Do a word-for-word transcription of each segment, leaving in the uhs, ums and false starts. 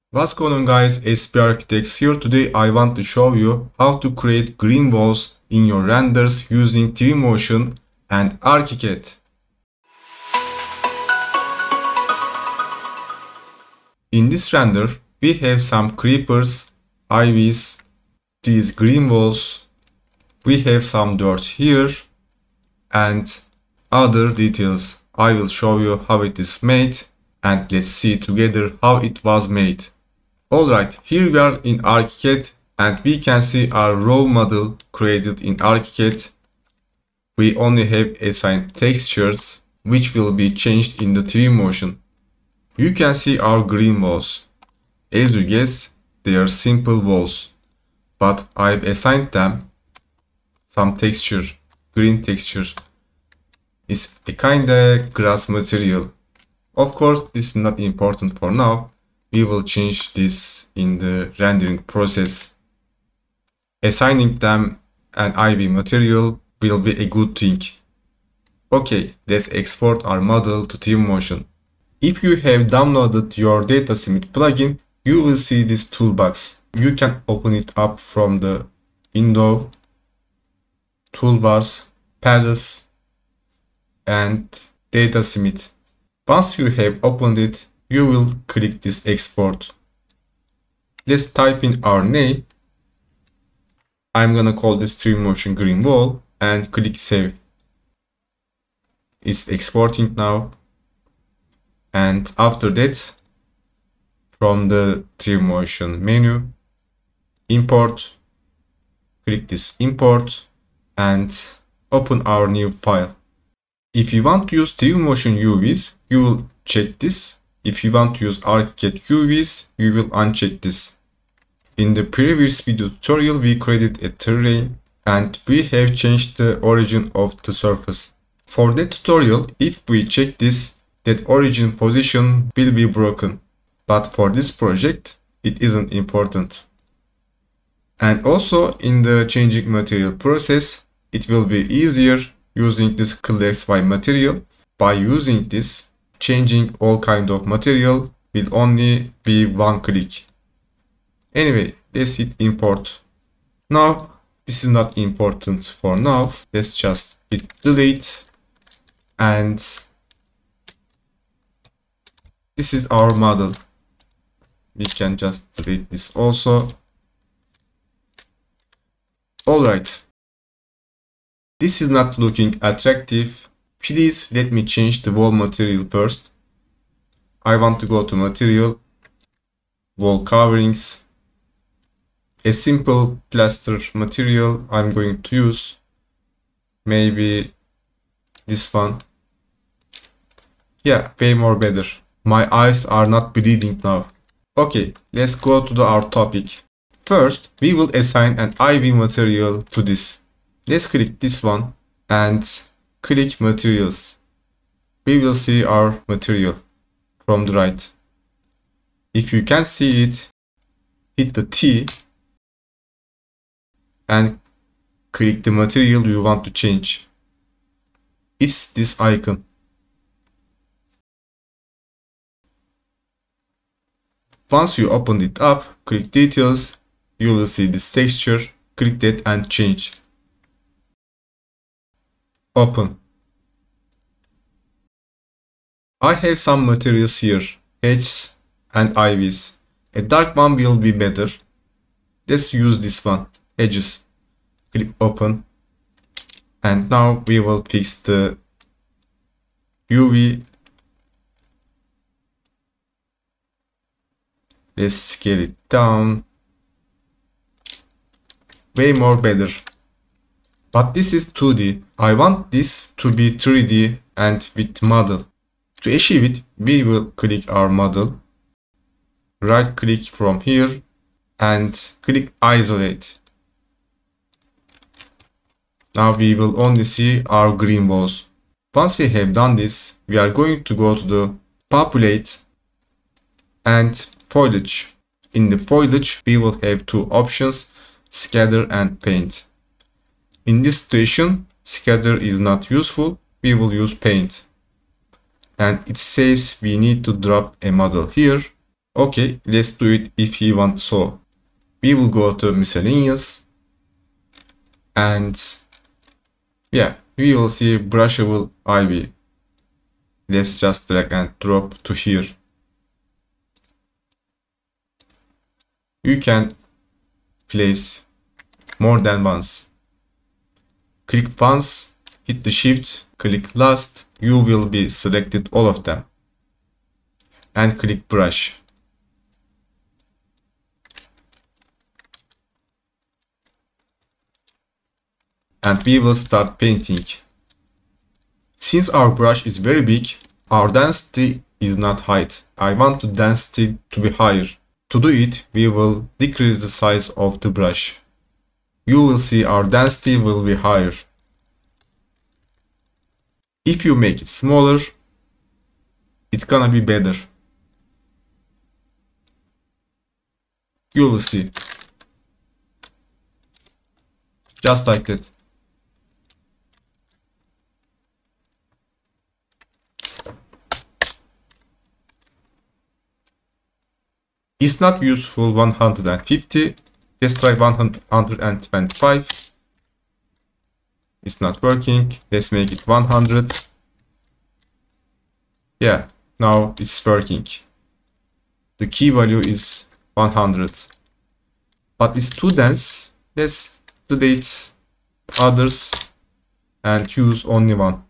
What's going on, guys? S P Architects here. Today I want to show you how to create green walls in your renders using Twinmotion and ArchiCAD. In this render, we have some creepers, ivies, these green walls, we have some dirt here, and other details. I will show you how it is made, and let's see together how it was made. Alright, here we are in ArchiCAD, and we can see our raw model created in ArchiCAD. We only have assigned textures, which will be changed in the Twinmotion. You can see our green walls. As you guess, they are simple walls, but I've assigned them some texture, green texture. It's a kinda grass material. Of course, this is not important for now. We will change this in the rendering process. Assigning them an I V material will be a good thing. Okay, let's export our model to Twinmotion. If you have downloaded your DataSmith plugin, you will see this toolbox. You can open it up from the window, toolbars, paths, and DataSmith. Once you have opened it, you will click this export. Let's type in our name. I'm gonna call this Twinmotion green wall and click save. It's exporting now. And after that, from the Twinmotion menu, import, click this import and open our new file. If you want to use Twinmotion U Vs, you will check this. If you want to use ArchiCAD U Vs, you will uncheck this. In the previous video tutorial, we created a terrain and we have changed the origin of the surface. For that tutorial, if we check this, that origin position will be broken. But for this project, it isn't important. And also in the changing material process, it will be easier using this class by material. By using this, changing all kind of material will only be one click. Anyway, let's hit import. Now, this is not important for now. Let's just hit delete. And this is our model. We can just delete this also. Alright. This is not looking attractive. Please let me change the wall material first. I want to go to material, wall coverings, a simple plaster material I'm going to use. Maybe this one. Yeah, way more better. My eyes are not bleeding now. Okay, let's go to the, our topic. First, we will assign an I V material to this. Let's click this one and click materials. We will see our material from the right. If you can't see it, hit the T and click the material you want to change. It's this icon. Once you open it up, click details, you will see this texture, click that and change. Open. I have some materials here, edges and ivies. A dark one will be better. Let's use this one, edges. Click open. And now we will fix the U V. Let's scale it down. Way more better. But this is two D. I want this to be three D and with model. To achieve it, we will click our model. Right click from here and click isolate. Now we will only see our green walls. Once we have done this, we are going to go to the populate and foliage. In the foliage, we will have two options, scatter and paint. In this situation, scatter is not useful. We will use paint. And it says we need to drop a model here. Okay, let's do it if he wants so. We will go to miscellaneous and yeah, we will see brushable ivy. Let's just drag and drop to here. You can place more than once. Click once, hit the shift, click last, you will be selected all of them. And click brush. And we will start painting. Since our brush is very big, our density is not height. I want the density to be higher. To do it, we will decrease the size of the brush. You will see our density will be higher. If you make it smaller, it's gonna be better. You will see. Just like that. It's not useful one hundred fifty. Let's try one hundred twenty-five. It's not working. Let's make it one hundred. Yeah, now it's working. The key value is one hundred. But it's too dense. Let's delete others and use only one.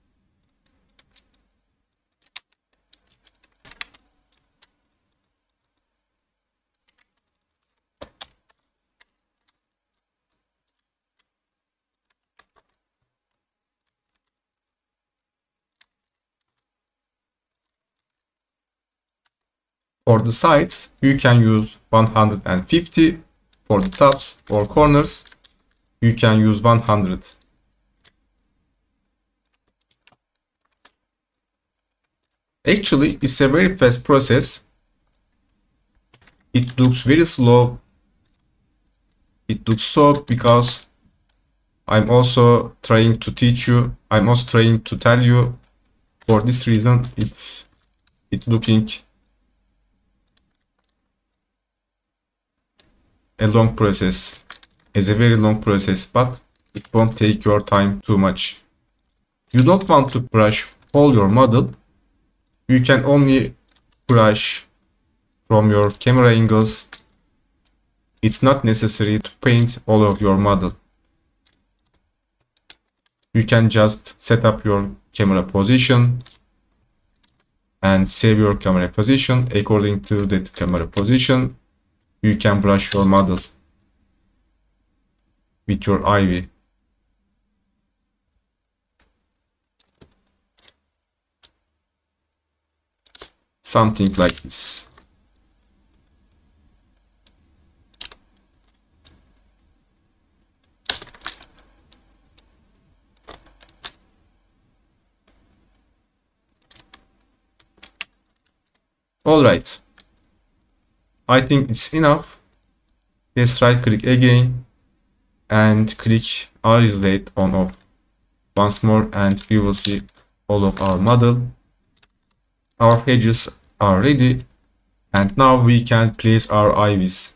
For the sides, you can use one hundred fifty. For the tops or corners, you can use one hundred. Actually, it's a very fast process. It looks very slow. It looks slow because I'm also trying to teach you. I'm also trying to tell you. For this reason, it's it looking a long process. It's a very long process, but it won't take your time too much. You don't want to brush all your model. You can only brush from your camera angles. It's not necessary to paint all of your model. You can just set up your camera position and save your camera position. According to that camera position, you can brush your model with your ivy. Something like this. All right. I think it's enough. Let's right click again and click isolate on off once more, and we will see all of our model. Our edges are ready, and now we can place our ivies.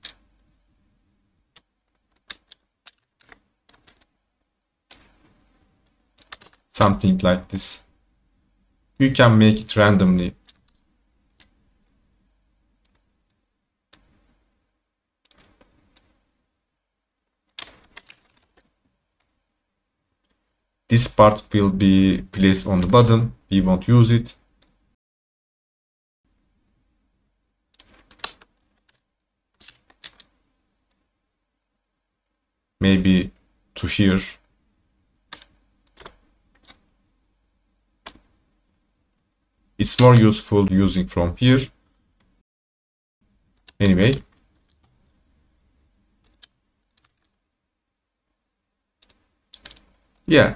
Something like this. You can make it randomly. This part will be placed on the bottom. We won't use it. Maybe to here. It's more useful using from here. Anyway. Yeah.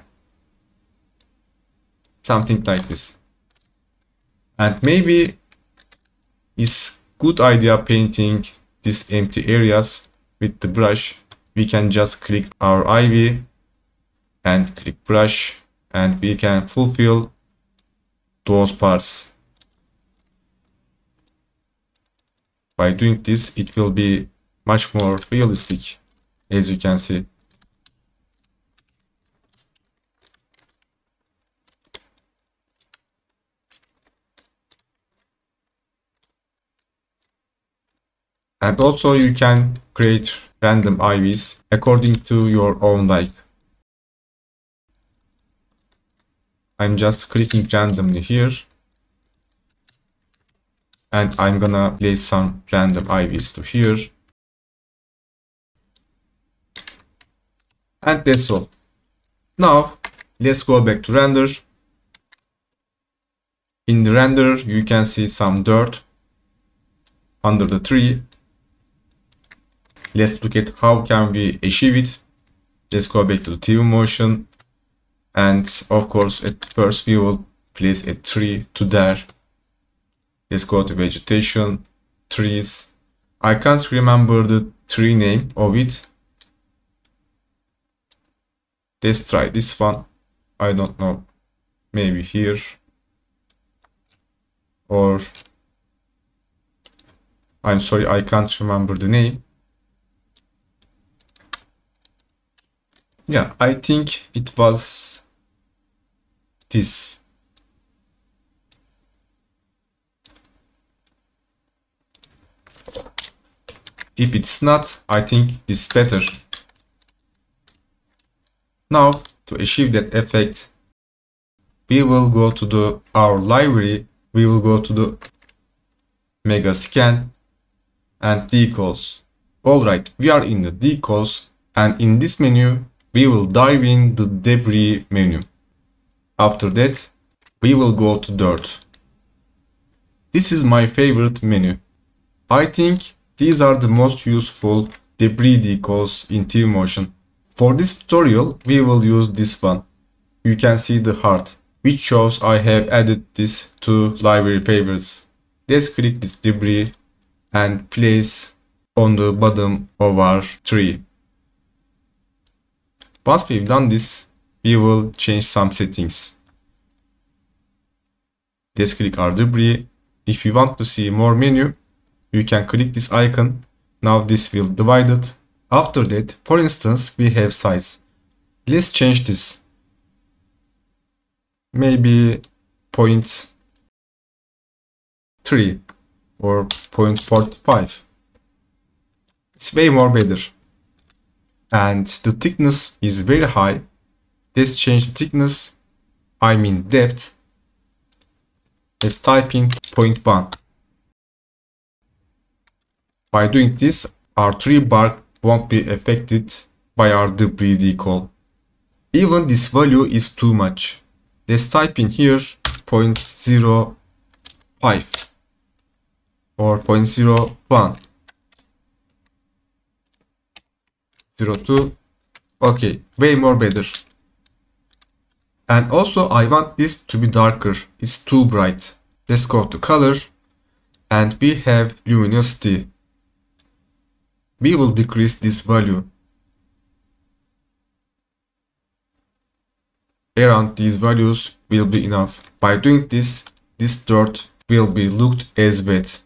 Something like this. And maybe it's good idea painting these empty areas with the brush. We can just click our ivy and click brush, and we can fulfill those parts. By doing this, it will be much more realistic, as you can see. And also you can create random I Vs according to your own like. I'm just clicking randomly here. And I'm gonna place some random I Vs to here. And that's all. Now, let's go back to render. In the render, you can see some dirt under the tree. Let's look at how can we achieve it. Let's go back to the Twinmotion. And of course, at first we will place a tree to there. Let's go to vegetation, trees. I can't remember the tree name of it. Let's try this one. I don't know. Maybe here. Or I'm sorry, I can't remember the name. Yeah, I think it was this. If it's not, I think this is better. Now, to achieve that effect, we will go to the our library. We will go to the Mega Scan and Decals. Alright, we are in the Decals, and in this menu, we will dive in the debris menu. After that, we will go to dirt. This is my favorite menu. I think these are the most useful debris decals in Twinmotion. For this tutorial, we will use this one. You can see the heart, which shows I have added this to library favorites. Let's click this debris and place on the bottom of our tree. Once we've done this, we will change some settings. Let's click our debris. If you want to see more menu, you can click this icon. Now this will divide it. After that, for instance, we have size. Let's change this. Maybe zero point three or zero point four five. It's way more better. And the thickness is very high. Let's change the thickness. I mean depth. Let's type in zero point one. By doing this, our tree bark won't be affected by our debris decal. Even this value is too much. Let's type in here zero point zero five or zero point zero one. zero point two. Okay, way more better. And also I want this to be darker. It's too bright. Let's go to color and we have luminosity. We will decrease this value. Around these values will be enough. By doing this, this dirt will be looked as wet.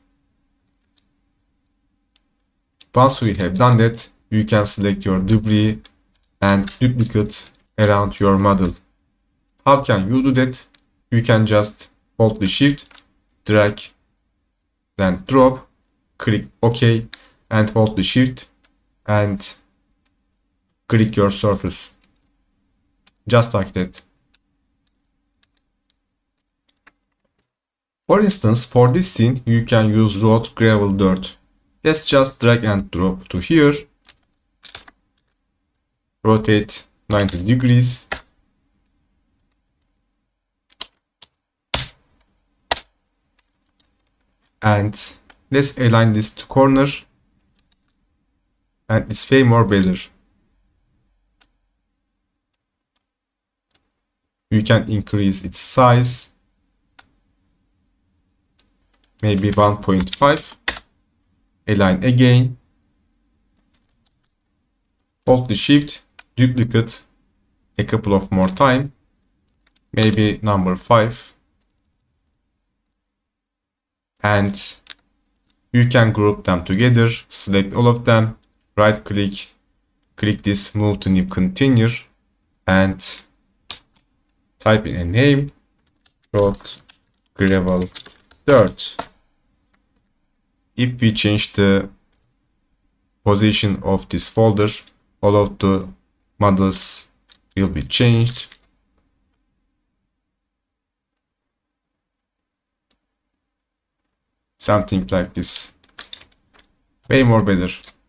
Once we have done that, you can select your debris and duplicate around your model. How can you do that? You can just hold the shift, drag, then drop, click OK, and hold the shift and click your surface. Just like that. For instance, for this scene, you can use road, gravel, dirt. Let's just drag and drop to here. Rotate ninety degrees. And let's align this to corner. And it's way more better. You can increase its size. Maybe one point five. Align again. Hold the shift, duplicate a couple of more time. Maybe number five. And You can group them together, select all of them, right click, click this move to new container, and type in a name, road gravel dirt. If we change the position of this folder, all of the models will be changed. Something like this. Way more better.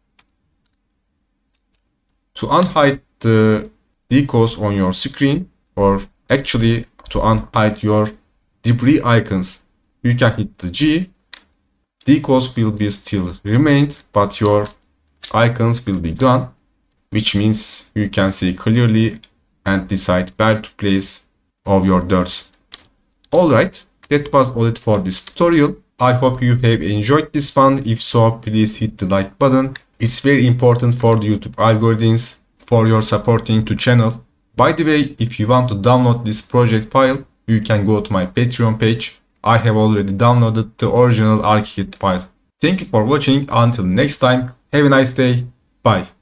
To unhide the decals on your screen, or actually to unhide your debris icons, you can hit the G. Decals will be still remained, but your icons will be gone, which means you can see clearly and decide where to place of your dirt. Alright, that was all it for this tutorial. I hope you have enjoyed this one. If so, please hit the like button. It's very important for the YouTube algorithms, for your supporting to channel. By the way, if you want to download this project file, you can go to my Patreon page. I have already downloaded the original ArchiKit file. Thank you for watching. Until next time, have a nice day. Bye.